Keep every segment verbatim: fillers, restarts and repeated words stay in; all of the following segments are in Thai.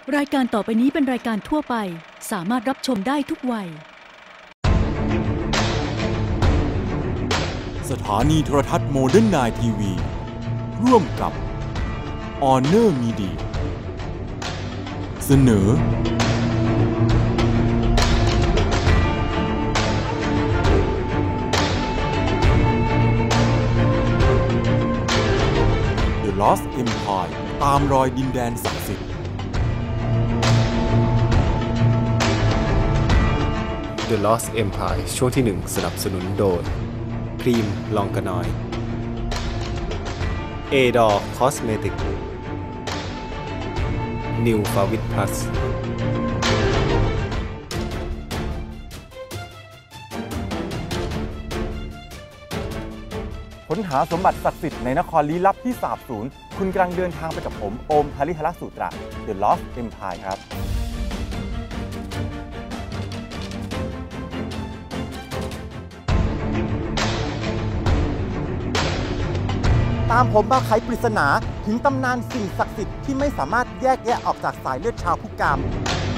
รายการต่อไปนี้เป็นรายการทั่วไปสามารถรับชมได้ทุกวัยสถานีโทรทัศน์โมเดิร์นไนน์ทีวีร่วมกับ Honor Media เสนอThe Lost Empire ตามรอยดินแดนศักดิ์สิทธิ์ The Lost Empire ช่วงที่หนึ่งสนับสนุนโดยครีมลองกะนอยเอดอร์คอสเมติกนิวฟาวิตพลัสค้นหาสมบัติศักดิ์สิทธิ์ในนครลี้ลับที่สาบสูญคุณกำลังเดินทางไปกับผมโอมภริหรสูตระ The Lost Empire ครับตามผมมาไขปริศนาถึงตำนานสิ่งศักดิ์สิทธิ์ที่ไม่สามารถแยกแยะออกจากสายเลือดชาวพุกาม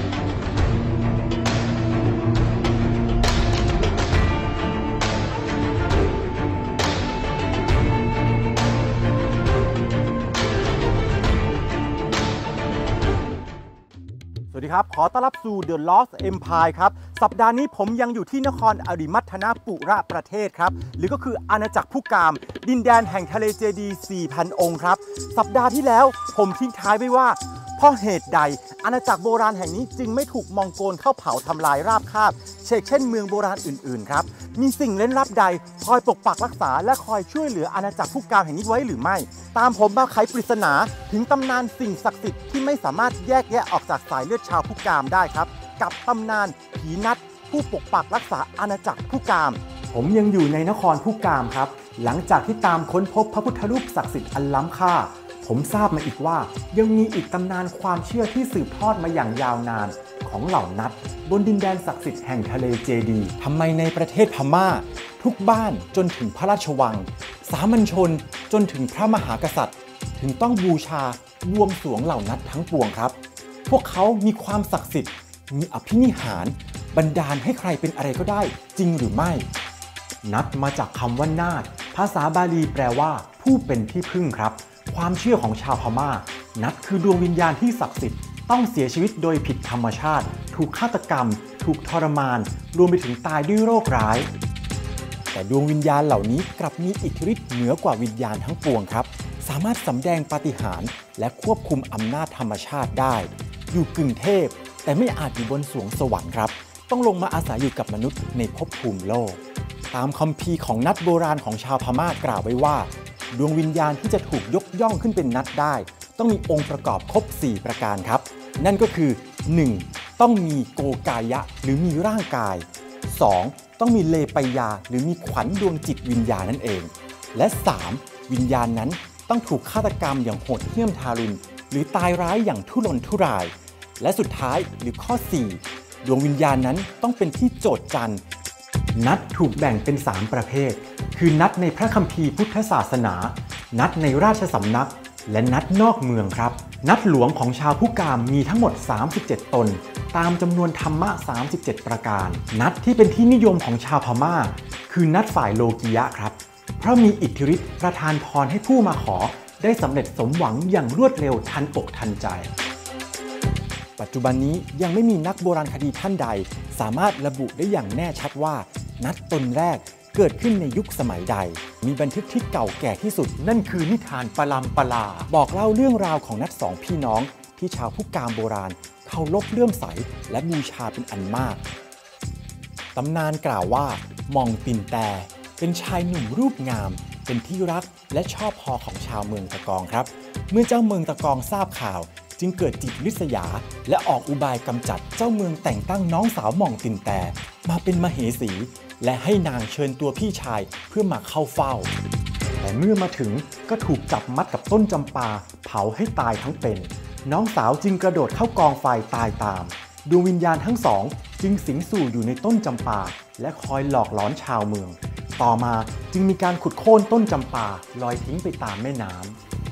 สวัสดีครับขอต้อนรับสู่ The Lost Empire ครับสัปดาห์นี้ผมยังอยู่ที่นครอริมัทนาปุระประเทศครับหรือก็คืออาณาจักรพุกามดินแดนแห่งทะเลเจดีย์ สี่พัน องค์ครับสัปดาห์ที่แล้วผมทิ้งท้ายไว้ว่าเพราะเหตุใดอาณาจักรโบราณแห่งนี้จึงไม่ถูกมองโกลเข้าเผาทำลายราบคาบเช่นเช่นเมืองโบราณอื่นๆครับมีสิ่งเล่นลับใดคอยปกปักรักษาและคอยช่วยเหลืออาณาจักรพุกามแห่งนี้ไว้หรือไม่ตามผมมาไขปริศนาถึงตำนานสิ่งศักดิ์สิทธิ์ที่ไม่สามารถแยกแยะออกจากสายเลือดชาวพุกามได้ครับกับตำนานผีนัดผู้ปกปักรักษาอาณาจักรพุกามผมยังอยู่ในนครพุกามครับหลังจากที่ตามค้นพบพระพุทธรูปศักดิ์สิทธิ์อันล้ำค่าผมทราบมาอีกว่ายังมีอีกตำนานความเชื่อที่สืบทอดมาอย่างยาวนานของเหล่านัดบนดินแดนศักดิ์สิทธิ์แห่งทะเลเจดีย์ทำไมในประเทศพม่าทุกบ้านจนถึงพระราชวังสามัญชนจนถึงพระมหากษัตริย์ถึงต้องบูชาบวงสรวงเหล่านัดทั้งปวงครับพวกเขามีความศักดิ์สิทธิ์มีอภินิหารบันดาลให้ใครเป็นอะไรก็ได้จริงหรือไม่นัดมาจากคำว่านาฏภาษาบาลีแปลว่าผู้เป็นที่พึ่งครับความเชื่อของชาวพม่านัดคือดวงวิญญาณที่ศักดิ์สิทธิ์ต้องเสียชีวิตโดยผิดธรรมชาติถูกฆาตกรรมถูกทรมานรวมไปถึงตายด้วยโรคร้ายแต่ดวงวิญญาณเหล่านี้กลับมีอิทธิฤทธิ์เหนือกว่าวิญญาณทั้งปวงครับสามารถสำแดงปาฏิหาริย์และควบคุมอำนาจธรรมชาติได้อยู่กึ่งเทพแต่ไม่อาจอยู่บนสวงสวรรค์ครับต้องลงมาอาศัยอยู่กับมนุษย์ในภพภูมิโลกตามคัมภีร์ของนัดโบราณของชาวพม่ากล่าวไว้ว่าดวงวิญญาณที่จะถูกยกย่องขึ้นเป็นนัดได้ต้องมีองค์ประกอบครบสี่ประการครับนั่นก็คือ หนึ่ง. ต้องมีโกกายะหรือมีร่างกาย สอง. ต้องมีเลปยาหรือมีขวัญดวงจิตวิญญาณนั่นเองและ สาม. วิญญาณนั้นต้องถูกฆาตกรรมอย่างโหดเหี้ยมทารุณหรือตายร้ายอย่างทุรนทุรายและสุดท้ายหรือข้อ สี่. ดวงวิญญาณนั้นต้องเป็นที่โจษจันนัดถูกแบ่งเป็นสามประเภทคือนัดในพระคัมภีร์พุทธศาสนานัดในราชสำนักและนัดนอกเมืองครับนัดหลวงของชาวพุกามมีทั้งหมดสามสิบเจ็ดตนตามจำนวนธรรมะสามสิบเจ็ดประการนัดที่เป็นที่นิยมของชาวพม่าคือนัดฝ่ายโลกิยะครับเพราะมีอิทธิฤทธิ์ประทานพรให้ผู้มาขอได้สำเร็จสมหวังอย่างรวดเร็วทันอกทันใจปัจจุบันนี้ยังไม่มีนักโบราณคดีท่านใดสามารถระบุได้อย่างแน่ชัดว่านัดตนแรกเกิดขึ้นในยุคสมัยใดมีบันทึกที่เก่าแก่ที่สุดนั่นคือนิทานปลัมปลาบอกเล่าเรื่องราวของนัดสองพี่น้องที่ชาวพุกามโบราณเคารพเลื่อมใสและบูชาเป็นอันมากตำนานกล่าวว่ามองตินแต่เป็นชายหนุ่มรูปงามเป็นที่รักและชอบพอของชาวเมืองตะกองครับเมื่อเจ้าเมืองตะกองทราบข่าวจึงเกิดจิตริษยาและออกอุบายกำจัดเจ้าเมืองแต่งตั้งน้องสาวหม่องตินแต่มาเป็นมเหสีและให้นางเชิญตัวพี่ชายเพื่อมาเข้าเฝ้าแต่เมื่อมาถึงก็ถูกจับมัดกับต้นจำปาเผาให้ตายทั้งเป็นน้องสาวจึงกระโดดเข้ากองไฟตายตามดวงวิญญาณทั้งสองจึงสิงสู่อยู่ในต้นจำปาและคอยหลอกหลอนชาวเมืองต่อมาจึงมีการขุดโค่นต้นจำปาลอยทิ้งไปตามแม่น้ำ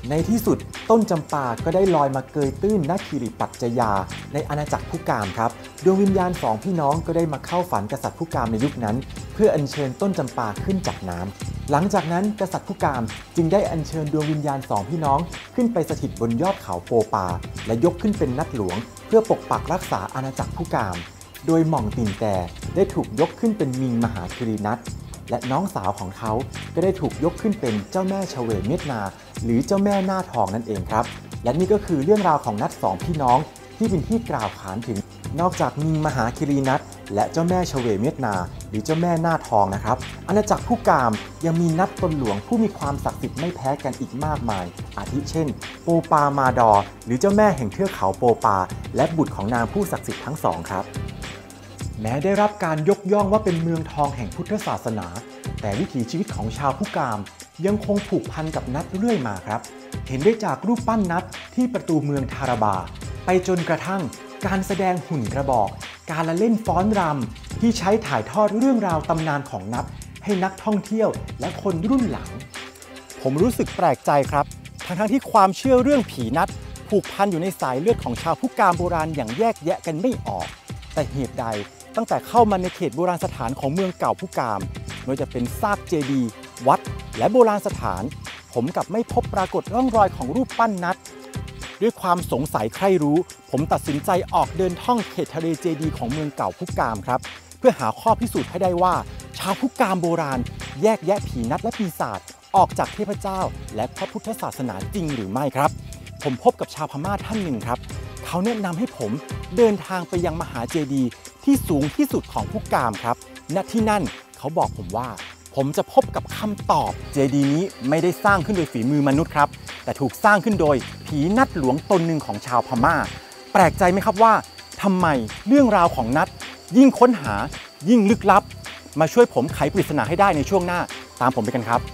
ในที่สุดต้นจำปาก็ได้ลอยมาเกยตื้นณคีรีปัจจยาในอาณาจักรพุกามครับดวงวิญญาณสองพี่น้องก็ได้มาเข้าฝันกษัตริย์พุกามในยุคนั้นเพื่ออัญเชิญต้นจำปาขึ้นจากน้ำหลังจากนั้นกษัตริย์พุกามจึงได้อัญเชิญดวงวิญญาณสองพี่น้องขึ้นไปสถิตบนยอดเขาโปปาและยกขึ้นเป็นนัดหลวงเพื่อปกปักรักษาอาณาจักรพุกามโดยหม่องติ่นแต่ได้ถูกยกขึ้นเป็นมิงมหาคิรินัทและน้องสาวของเขาก็ได้ถูกยกขึ้นเป็นเจ้าแม่ชเวเมียดนาหรือเจ้าแม่หน้าทองนั่นเองครับและนี่ก็คือเรื่องราวของนัทสองพี่น้องที่เป็นที่กล่าวขานถึงนอกจากมิงมหาคิรีนัทและเจ้าแม่ชเวเมียดนาหรือเจ้าแม่หน้าทองนะครับอาณาจักรพุกามยังมีนัทตนหลวงผู้มีความศักดิ์สิทธิ์ไม่แพ้กันอีกมากมายอาทิเช่นโปปามาดอหรือเจ้าแม่แห่งเทือกเขาโปปาและบุตรของนางผู้ศักดิ์สิทธิ์ทั้งสองครับแม้ได้รับการยกย่องว่าเป็นเมืองทองแห่งพุทธศาสนาแต่วิถีชีวิตของชาวพุกามยังคงผูกพันกับนัทเรื่อยมาครับเห็นได้จากรูปปั้นนัทที่ประตูเมืองทาราบาไปจนกระทั่งการแสดงหุ่นกระบอกการละเล่นฟ้อนรำที่ใช้ถ่ายทอดเรื่องราวตำนานของนัทให้นักท่องเที่ยวและคนรุ่นหลังผมรู้สึกแปลกใจครับทั้งทั้งที่ความเชื่อเรื่องผีนัทผูกพันอยู่ในสายเลือดของชาวพุกามโบราณอย่างแยกแยะกันไม่ออกแต่เหตุใดตั้งแต่เข้ามาในเขตโบราณสถานของเมืองเก่าพุกามไม่ว่าจะเป็นซากเจดีย์วัดและโบราณสถานผมกลับไม่พบปรากฏร่องรอยของรูปปั้นนัทด้วยความสงสัยใคร่รู้ผมตัดสินใจออกเดินท่องเขตทะเลเจดีย์ของเมืองเก่าพุกามครับเพื่อหาข้อพิสูจน์ให้ได้ว่าชาวพุกามโบราณแยกแยะผีนัทและปีศาจออกจากเทพเจ้าและพระพุทธศาสนาจริงหรือไม่ครับผมพบกับชาวพม่าท่านหนึ่งครับเขาแนะนำให้ผมเดินทางไปยังมหาเจดีย์ที่สูงที่สุดของพุกามครับณที่นั่นเขาบอกผมว่าผมจะพบกับคำตอบเจดีย์นี้ไม่ได้สร้างขึ้นโดยฝีมือมนุษย์ครับแต่ถูกสร้างขึ้นโดยผีนัทหลวงตนหนึ่งของชาวพม่าแปลกใจไหมครับว่าทำไมเรื่องราวของนัทยิ่งค้นหายิ่งลึกลับมาช่วยผมไขปริศนาให้ได้ในช่วงหน้าตามผมไปกันครับ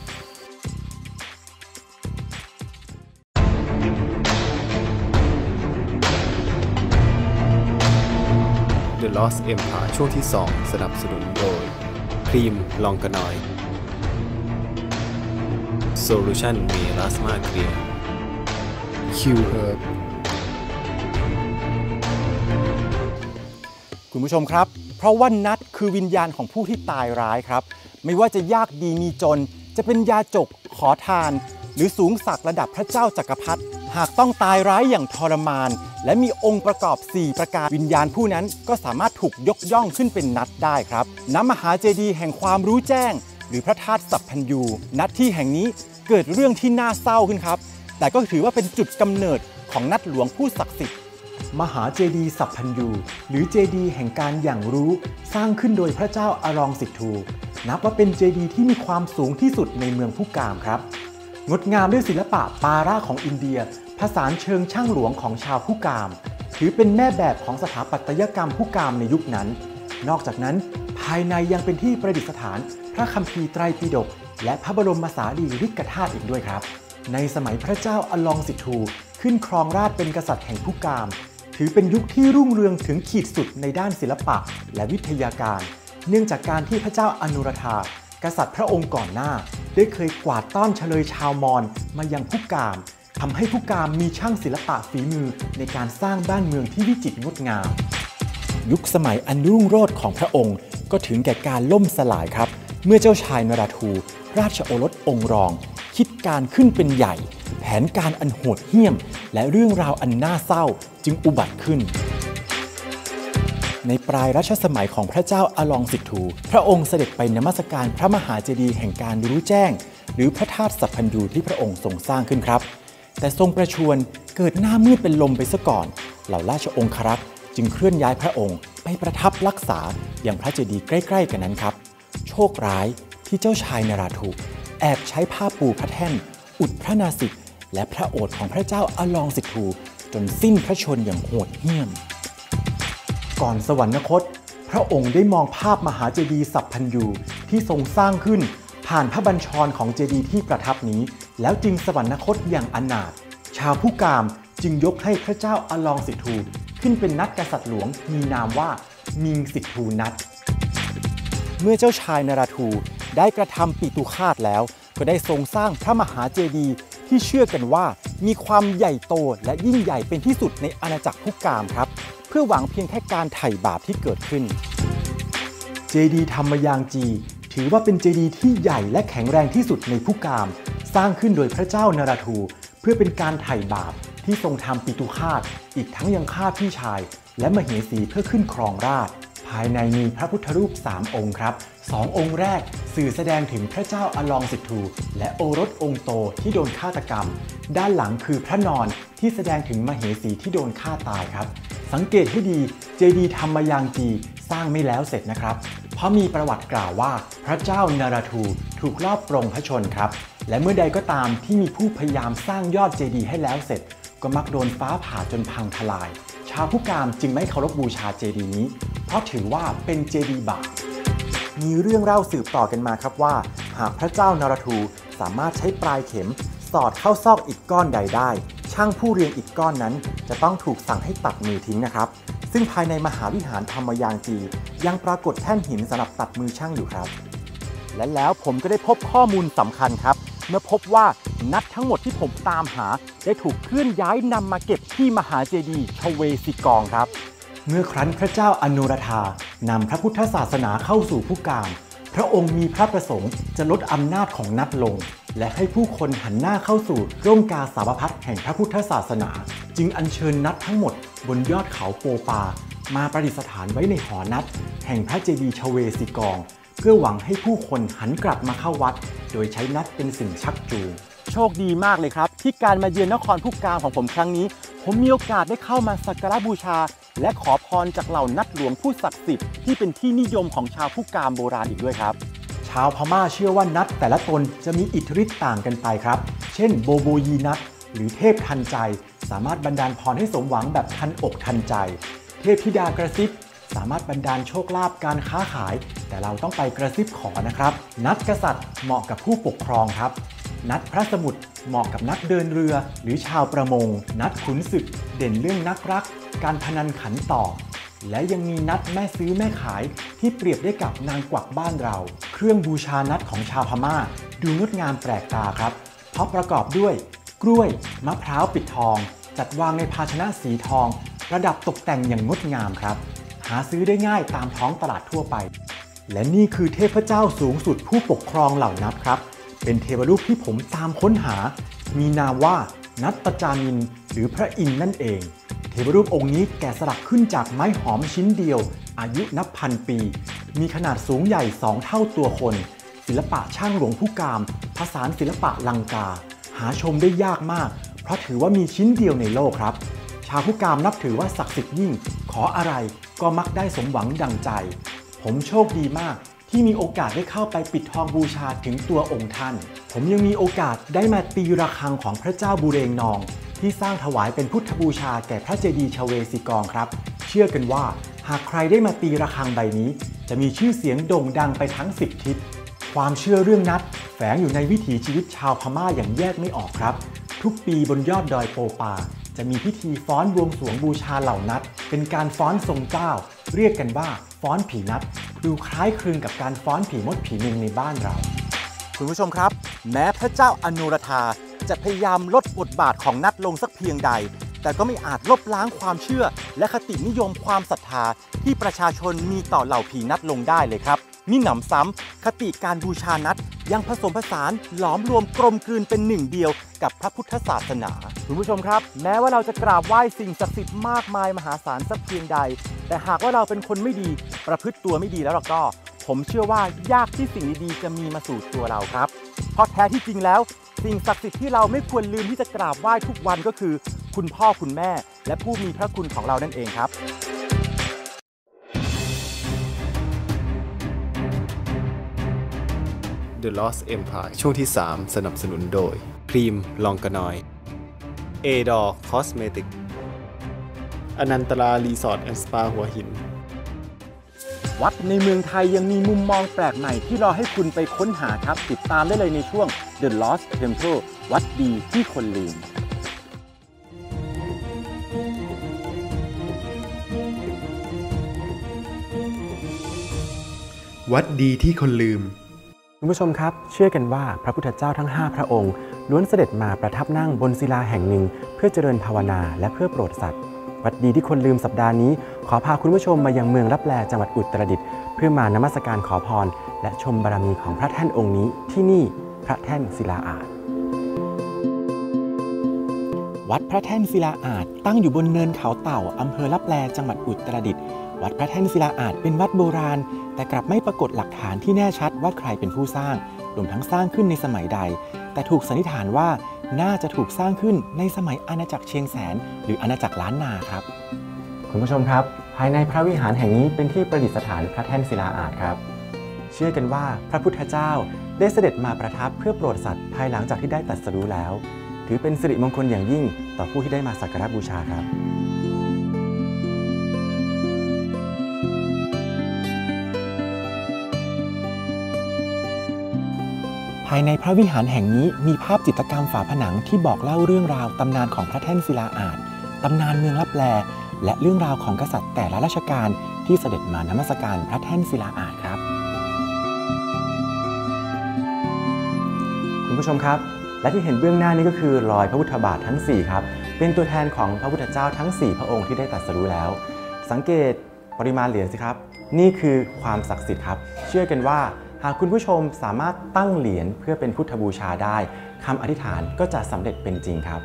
The Lost Empire ช่วงที่สองสนับสนุนโดยครีมลองกานอย Solution มีลาสมาเคลียร์ Q Herb คุณผู้ชมครับเพราะว่านัทคือวิญญาณของผู้ที่ตายร้ายครับไม่ว่าจะยากดีมีจนจะเป็นยาจกขอทานหรือสูงศักดิ์ระดับพระเจ้าจักรพรรดิหากต้องตายร้ายอย่างทรมานและมีองค์ประกอบสี่ประการวิญญาณผู้นั้นก็สามารถถูกยกย่องขึ้นเป็นนัทได้ครับณมหาเจดีย์แห่งความรู้แจ้งหรือพระธาตุสัพพัญญูณที่แห่งนี้เกิดเรื่องที่น่าเศร้าขึ้นครับแต่ก็ถือว่าเป็นจุดกำเนิดของนัทหลวงผู้ศักดิ์สิทธิ์มหาเจดีย์สัพพัญญูหรือเจดีย์แห่งการอย่างรู้สร้างขึ้นโดยพระเจ้าอรองสิทธูนับว่าเป็นเจดีย์ที่มีความสูงที่สุดในเมืองพุกามครับงดงามด้วยศิลปะปาราของอินเดียผสานเชิงช่างหลวงของชาวพุกามถือเป็นแม่แบบของสถาปัตยกรรมพุกามในยุคนั้นนอกจากนั้นภายในยังเป็นที่ประดิษฐานพระคัมภีร์ไตรปิฎกและพระบรมสารีริกธาตุอีกด้วยครับในสมัยพระเจ้าอลองสิทธูขึ้นครองราชย์เป็นกษัตริย์แห่งพุกามถือเป็นยุคที่รุ่งเรืองถึงขีดสุดในด้านศิลปะและวิทยาการเนื่องจากการที่พระเจ้าอนุราธากษัตริย์พระองค์ก่อนหน้าได้เคยกวาดต้อนเฉลยชาวมอญมายังพุกามทำให้พุกามมีช่างศิลปะฝีมือในการสร้างบ้านเมืองที่วิจิตรงดงามยุคสมัยอันรุ่งโรจน์ของพระองค์ก็ถึงแก่การล่มสลายครับเมื่อเจ้าชายนราทูราชโอรสองค์รองคิดการขึ้นเป็นใหญ่แผนการอันโหดเหี้ยมและเรื่องราวอันน่าเศร้าจึงอุบัติขึ้นในปลายรัชสมัยของพระเจ้าอลองสิทธูพระองค์เสด็จไปนมัสการพระมหาเจดีย์แห่งการรู้แจ้งหรือพระธาตุสัพพัญญูที่พระองค์ทรงสร้างขึ้นครับแต่ทรงประชวรเกิดหน้ามืดเป็นลมไปซะก่อนเหล่าราชองครักษ์จึงเคลื่อนย้ายพระองค์ไปประทับรักษาอย่างพระเจดีย์ใกล้ๆกันนั้นครับโชคร้ายที่เจ้าชายนราธุแอบใช้ผ้าปูพระแท่นอุดพระนาสิกและพระโอษฐ์ของพระเจ้าอลองสิทธูจนสิ้นพระชนอย่างโหดเหี้ยมก่อนสวรรคตพระองค์ได้มองภาพมหาเจดีย์สัพพัญญูที่ทรงสร้างขึ้นผ่านพระบัญชรของเจดีย์ที่ประทับนี้แล้วจึงสวรรคตอย่างอนาถชาวพุกามจึงยกให้พระเจ้าอลองสิทธูขึ้นเป็นนัทกษัตริย์หลวงมีนามว่ามิงสิทธูนัทเมื่อเจ้าชายนราทูได้กระทำปิตุฆาตแล้วก็ได้ทรงสร้างพระมหาเจดีย์ที่เชื่อกันว่ามีความใหญ่โตและยิ่งใหญ่เป็นที่สุดในอาณาจักรพุกามครับเพื่อหวังเพียงแค่การไถ่บาปที่เกิดขึ้นเจดีย์ธรรมยางจีถือว่าเป็นเจดีย์ที่ใหญ่และแข็งแรงที่สุดในพุกามสร้างขึ้นโดยพระเจ้านราทูเพื่อเป็นการไถ่บาปที่ทรงทำปิตุฆาตอีกทั้งยังฆ่าพี่ชายและมเหสีเพื่อขึ้นครองราชย์ภายในมีพระพุทธรูปสามองค์ครับสององค์แรกสื่อแสดงถึงพระเจ้าอลองสิทธุและโอรสองค์โตที่โดนฆาตกรรมด้านหลังคือพระนอนที่แสดงถึงมเหสีที่โดนฆ่าตายครับสังเกตให้ดีเจดีย์ธรรมยางจีสร้างไม่แล้วเสร็จนะครับเพราะมีประวัติกล่าวว่าพระเจ้านราทูถูกลอบปรงพระชนครับและเมื่อใดก็ตามที่มีผู้พยายามสร้างยอดเจดีย์ให้แล้วเสร็จก็มักโดนฟ้าผ่าจนพังทลายชาวพุกามจึงไม่เคารพบูชาเจดีย์นี้เพราะถือว่าเป็นเจดีย์บาปมีเรื่องเล่าสืบต่อกันมาครับว่าหากพระเจ้านราทูสามารถใช้ปลายเข็มสอดเข้าซอกอิฐก้อนใดได้ช่างผู้เรียงอิฐก้อนนั้นจะต้องถูกสั่งให้ตัดมือทิ้งนะครับซึ่งภายในมหาวิหารธรรมยางจียังปรากฏแท่นหินสำหรับตัดมือช่างอยู่ครับและแล้วผมก็ได้พบข้อมูลสำคัญครับเมื่อพบว่านัดทั้งหมดที่ผมตามหาได้ถูกเคลื่อนย้ายนำมาเก็บที่มหาเจดีย์ชเวสิกองครับเมื่อครั้นพระเจ้าอนุราธานำพระพุทธศาสนาเข้าสู่พุกามพระองค์มีพระประสงค์จะลดอำนาจของนัดลงและให้ผู้คนหันหน้าเข้าสู่ร่มกาสาวพัสแห่งพระพุทธศาสนาจึงอัญเชิญนัดทั้งหมดบนยอดเขาโปปามาประดิษฐานไว้ในหอนัดแห่งพระเจดีย์ชเวสิกองเพื่อหวังให้ผู้คนหันกลับมาเข้าวัดโดยใช้นัดเป็นสิ่งชักจูงโชคดีมากเลยครับที่การมาเยือนนครพุกามของผมครั้งนี้ผมมีโอกาสได้เข้ามาสักการะบูชาและขอพรจากเหล่านัดหลวงผู้ศักดิ์สิทธิ์ที่เป็นที่นิยมของชาวพุกามโบราณอีกด้วยครับชาวพม่าเชื่อว่านัดแต่ละตนจะมีอิทธิฤทธิ์ต่างกันไปครับเช่นโบโบยีนัดหรือเทพทันใจสามารถบันดาลพรให้สมหวังแบบทันอกทันใจเทพธิดากระซิบสามารถบันดาลโชคลาภการค้าขายแต่เราต้องไปกระซิบขอนะครับนัดกษัตริย์เหมาะกับผู้ปกครองครับนัดพระสมุทรเหมาะกับนักเดินเรือหรือชาวประมงนัดขุนศึกเด่นเรื่องนักรักการพนันขันต่อและยังมีนัดแม่ซื้อแม่ขายที่เปรียบได้กับนางกวักบ้านเราเครื่องบูชานัดของชาวพม่าดูงดงามแปลกตาครับเพราะประกอบด้วยกล้วยมะพร้าวปิดทองจัดวางในภาชนะสีทองประดับตกแต่งอย่างงดงามครับหาซื้อได้ง่ายตามท้องตลาดทั่วไปและนี่คือเทพเจ้าสูงสุดผู้ปกครองเหล่านัดครับเป็นเทวรูปที่ผมตามค้นหามีนามว่านัตตจานินหรือพระอินทร์นั่นเองเทวรูปองค์นี้แกะสลักขึ้นจากไม้หอมชิ้นเดียวอายุนับพันปีมีขนาดสูงใหญ่สองเท่าตัวคนศิลปะช่างหลวงพุกามผสานศิลปะลังกาหาชมได้ยากมากเพราะถือว่ามีชิ้นเดียวในโลกครับชาวพุกามนับถือว่าศักดิ์สิทธิ์ยิ่งขออะไรก็มักได้สมหวังดังใจผมโชคดีมากที่มีโอกาสได้เข้าไปปิดทองบูชาถึงตัวองค์ท่านผมยังมีโอกาสได้มาตีระฆังของพระเจ้าบุเรงนองที่สร้างถวายเป็นพุทธบูชาแก่พระเจดีย์ชเวสิกองครับเชื่อกันว่าหากใครได้มาตีระฆังใบนี้จะมีชื่อเสียงโด่งดังไปทั้งสิบทิศความเชื่อเรื่องนัดแฝงอยู่ในวิถีชีวิตชาวพม่าอย่างแยกไม่ออกครับทุกปีบนยอดดอยโปปาจะมีพิธีฟ้อนบวงสรวงบูชาเหล่านัดเป็นการฟ้อนทรงเจ้าเรียกกันว่าฟ้อนผีนัดดูคล้ายคลึงกับการฟ้อนผีมดผีเมงในบ้านเราคุณผู้ชมครับแม้พระเจ้าอนุราธาจะพยายามลดบทบาทของนัดลงสักเพียงใดแต่ก็ไม่อาจลบล้างความเชื่อและคตินิยมความศรัทธาที่ประชาชนมีต่อเหล่าผีนัดลงได้เลยครับมิหนำซ้ำคติการบูชานัดยังผสมผสานหลอมรวมกลมกลืนเป็นหนึ่งเดียวกับพระพุทธศาสนาคุณผู้ชมครับแม้ว่าเราจะกราบไหว้สิ่งศักดิ์สิทธิ์มากมายมหาศาลสักเพียงใดแต่หากว่าเราเป็นคนไม่ดีประพฤติตัวไม่ดีแล้วก็ผมเชื่อว่ายากที่สิ่งดีๆจะมีมาสู่ตัวเราครับเพราะแท้ที่จริงแล้วสิ่งศักดิ์สิทธิ์ที่เราไม่ควรลืมที่จะกราบไหว้ทุกวันก็คือคุณพ่อคุณแม่และผู้มีพระคุณของเรานั่นเองครับ The Lost Empire ช่วงที่สามสนับสนุนโดยครีมลองกานอย เอ ดอร์ คอสเมติก อนันตรารีสอร์ทแอนด์สปาหัวหินวัดในเมืองไทยยังมีมุมมองแปลกใหม่ที่รอให้คุณไปค้นหาครับติดตามได้เลยในช่วง The Lost Temple วัดดีที่คนลืมวัดดีที่คนลืมคุณผู้ชมครับเชื่อกันว่าพระพุทธเจ้าทั้งห้าพระองค์ล้วนเสด็จมาประทับนั่งบนศิลาแห่งหนึ่งเพื่อเจริญภาวนาและเพื่อโปรดสัตว์วัดดีที่คนลืมสัปดาห์นี้ขอพาคุณผู้ชมมายังเมืองลับแลจังหวัดอุตรดิตถ์เพื่อมานมัสการขอพรและชมบารมีของพระแท่นองค์นี้ที่นี่พระแท่นศิลาอาสน์วัดพระแท่นศิลาอาสน์ตั้งอยู่บนเนินเขาเต่าอำเภอลับแลจังหวัดอุตรดิตถ์วัดพระแท่นศิลาอาสน์เป็นวัดโบราณแต่กลับไม่ปรากฏหลักฐานที่แน่ชัดว่าใครเป็นผู้สร้างรวมทั้งสร้างขึ้นในสมัยใดแต่ถูกสันนิษฐานว่าน่าจะถูกสร้างขึ้นในสมัยอาณาจักรเชียงแสนหรืออาณาจักรล้านนาครับคุณผู้ชมครับภายในพระวิหารแห่งนี้เป็นที่ประดิษฐานพระแท่นศิลาอาสน์ครับเชื่อกันว่าพระพุทธเจ้าได้เสด็จมาประทับเพื่อโปรดสัตว์ภายหลังจากที่ได้ตรัสรู้แล้วถือเป็นสิริมงคลอย่างยิ่งต่อผู้ที่ได้มาสักการะบูชาครับภายในพระวิหารแห่งนี้มีภาพจิตรกรรมฝาผนังที่บอกเล่าเรื่องราวตำนานของพระแท่นศิลาอาสน์ตำนานเมืองลับแลและเรื่องราวของกษัตริย์แต่ละราชการที่เสด็จมานมัสการพระแท่นศิลาอาสน์ครับคุณผู้ชมครับและที่เห็นเบื้องหน้านี้ก็คือรอยพระพุทธบาททั้งสี่ครับเป็นตัวแทนของพระพุทธเจ้าทั้งสี่พระองค์ที่ได้ตรัสรู้แล้วสังเกตปริมาณเหรียญสิครับนี่คือความศักดิ์สิทธิ์ครับเชื่อกันว่าหากคุณผู้ชมสามารถตั้งเหรียญเพื่อเป็นพุทธบูชาได้คำอธิษฐานก็จะสำเร็จเป็นจริงครับ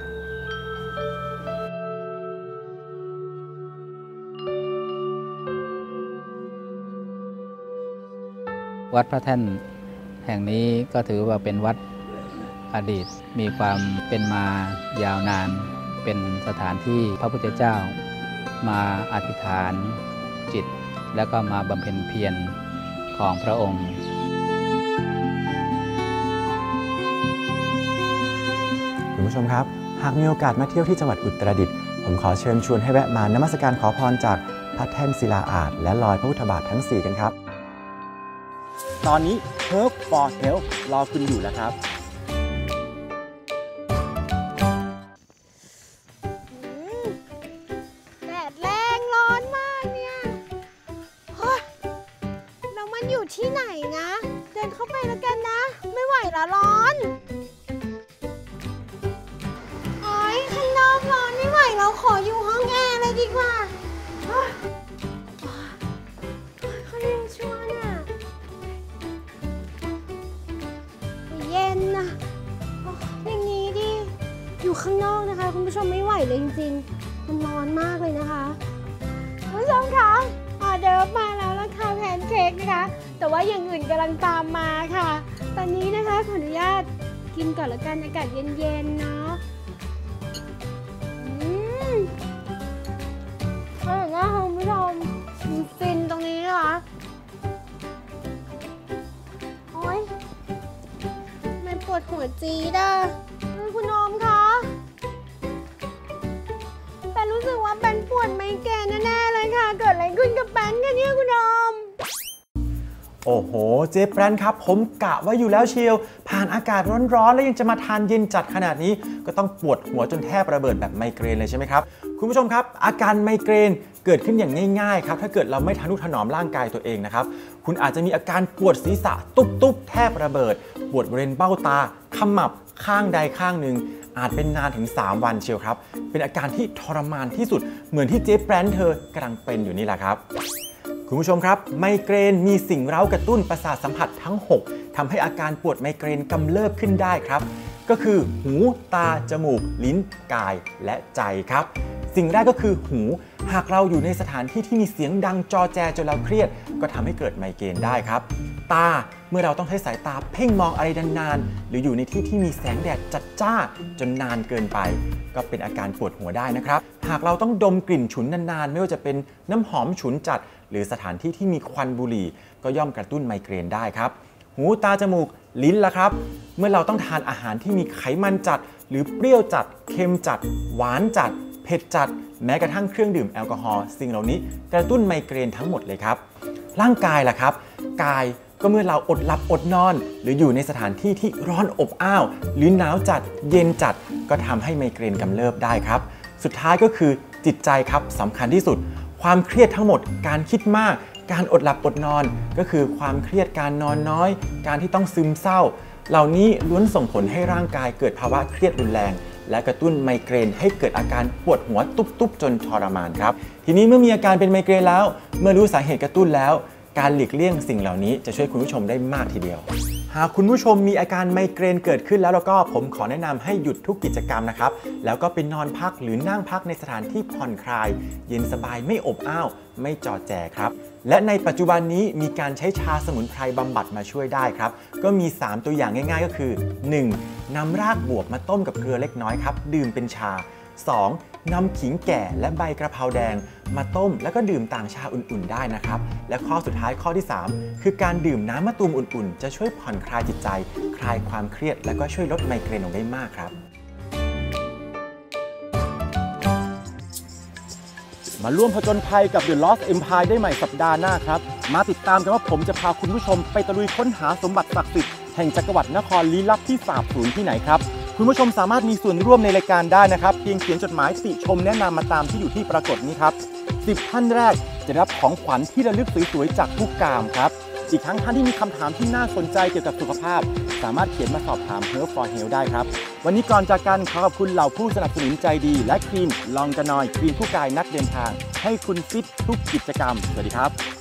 วัดพระแท่นแห่งนี้ก็ถือว่าเป็นวัดอดีตมีความเป็นมายาวนานเป็นสถานที่พระพุทธเจ้ามาอธิษฐานจิตแล้วก็มาบำเพ็ญเพียรของพระองค์คุณผู้ชมครับหากมีโอกาสมาเที่ยวที่จังหวัดอุตรดิตถ์ผมขอเชิญชวนให้แวะมานมัสการขอพรจากพระแท่นศิลาอาสน์และรอยพระพุทธบาททั้งสี่กันครับตอนนี้ Herb for Health รอคุณอยู่แล้วครับแดดแรงร้อนมากเนี่ยเฮ้ยแล้วมันอยู่ที่ไหนนะเดินเข้าไปแล้วกันนะไม่ไหวละร้อนโอ๊ยข้างนอกร้อนไม่ไหวเราขออยู่ห้องแอร์เลยดีกว่าเขาเรียกชัวร์น่ะเย็นนะอย่างนี้ดิอยู่ข้างนอกนะคะคุณผู้ชมไม่ไหวเลยจริงๆมันร้อนมากเลยนะคะคุณผู้ชมคะออเดิร์ฟมาแล้วราคาแพนเค้กนะคะแต่ว่าอย่างอื่นกำลังตามมาค่ะตอนนี้นะคะขออนุญาตกินก่อนละกันอากาศเย็นๆเนาะอืมอร่อยมากค่ะคุณผู้ชมฟินตรงนี้นะคะโอ๊ยมันปวดหัวจี๊ดอ่ะคุณอมคะแปนรู้สึกว่าแปนปวดไมเกรนแน่ๆเลยค่ะเกิดอะไรขึ้นกับแปนกันเนี่ยคุณอมโอ้โหเจ๊แปนครับผมกะไว้อยู่แล้วเชียวผ่านอากาศร้อนๆแล้วยังจะมาทานเย็นจัดขนาดนี้ก็ต้องปวดหัวจนแทบระเบิดแบบไมเกรนเลยใช่ไหมครับคุณผู้ชมครับอาการไมเกรนเกิดขึ้นอย่างง่ายๆครับถ้าเกิดเราไม่ทนุถนอมร่างกายตัวเองนะครับคุณอาจจะมีอาการปวดศีรษะตุ๊บๆแทบระเบิดปวดบริเวณเบ้าตาขมับข้างใดข้างหนึ่งอาจเป็นนานถึงสามวันเชียวครับเป็นอาการที่ทรมานที่สุดเหมือนที่เจ๊แปนเธอกำลังเป็นอยู่นี่แหละครับคุณผู้ชมครับไมเกรนมีสิ่งเร้ากระตุ้นประสาทสัมผัสทั้งหกทำให้อาการปวดไมเกรนกำเริบขึ้นได้ครับก็คือหูตาจมูกลิ้นกายและใจครับสิ่งแรกก็คือหูหากเราอยู่ในสถานที่ที่มีเสียงดังจอแจจนเราเครียดก็ทำให้เกิดไมเกรนได้ครับตาเมื่อเราต้องใช้สายตาเพ่งมองอะไรนานๆหรืออยู่ในที่ที่มีแสงแดดจัดจ้าจนนานเกินไปก็เป็นอาการปวดหัวได้นะครับหากเราต้องดมกลิ่นฉุนนานๆไม่ว่าจะเป็นน้ำหอมฉุนจัดหรือสถานที่ที่มีควันบุหรี่ก็ย่อมกระตุ้นไมเกรนได้ครับหูตาจมูกลิ้นล่ะครับเมื่อเราต้องทานอาหารที่มีไขมันจัดหรือเปรี้ยวจัดเค็มจัดหวานจัดเผ็ดจัดแม้กระทั่งเครื่องดื่มแอลกอฮอล์สิ่งเหล่านี้กระตุ้นไมเกรนทั้งหมดเลยครับร่างกายล่ะครับกายก็เมื่อเราอดหลับอดนอนหรืออยู่ในสถานที่ที่ร้อนอบอ้าวหรือหนาวจัดเย็นจัดก็ทำให้ไมเกรนกำเริบได้ครับสุดท้ายก็คือจิตใจครับสำคัญที่สุดความเครียดทั้งหมดการคิดมากการอดหลับอดนอนก็คือความเครียดการนอนน้อยการที่ต้องซึมเศร้าเหล่านี้ล้วนส่งผลให้ร่างกายเกิดภาวะเครียดรุนแรงและกระตุ้นไมเกรนให้เกิดอาการปวดหัวตุบๆจนทรมานครับทีนี้เมื่อมีอาการเป็นไมเกรนแล้วเมื่อรู้สาเหตุกระตุ้นแล้วการหลีกเลี่ยงสิ่งเหล่านี้จะช่วยคุณผู้ชมได้มากทีเดียวหากคุณผู้ชมมีอาการไมเกรนเกิดขึ้นแล้วแล้วก็ผมขอแนะนำให้หยุดทุกกิจกรรมนะครับแล้วก็ไปนอนพักหรือนั่งพักในสถานที่ผ่อนคลายเย็นสบายไม่อบอ้าวไม่จอแจครับและในปัจจุบันนี้มีการใช้ชาสมุนไพรบำบัดมาช่วยได้ครับก็มีสามตัวอย่างง่ายๆก็คือ หนึ่ง นำรากบวบมาต้มกับเกลือเล็กน้อยครับดื่มเป็นชา สอง นำขิงแก่และใบกระเพราแดงมาต้มแล้วก็ดื่มต่างชาอุ่นๆได้นะครับและข้อสุดท้ายข้อที่สามคือการดื่มน้ำมะตูมอุ่นๆจะช่วยผ่อนคลายจิตใจคลายความเครียดและก็ช่วยลดไมเกรนลงได้มากครับมาร่วมผจญภัยกับ The Lost Empire ได้ใหม่สัปดาห์หน้าครับมาติดตามกันว่าผมจะพาคุณผู้ชมไปตะลุยค้นหาสมบัติศักดิ์สิทธิ์แห่งจักรวรรดินครลี้ลับที่สาบสูญที่ไหนครับคุณผู้ชมสามารถมีส่วนร่วมในรายการได้นะครับเพียงเขียนจดหมายติชมแนะนำมาตามที่อยู่ที่ปรากฏนี้ครับสิบท่านแรกจะได้รับของขวัญที่ระลึกสวยๆจากผู้กามครับอีกทั้งท่านที่มีคำถามที่น่าสนใจเกี่ยวกับสุขภาพสามารถเขียนมาสอบถาม Health for Health ได้ครับวันนี้ก่อนจากกันขอขอบคุณเหล่าผู้สนับสนุนใจดีและครีมลองกระนอยครีมผู้กายนักเดินทางให้คุณฟิตทุกกิจกรรมสวัสดีครับ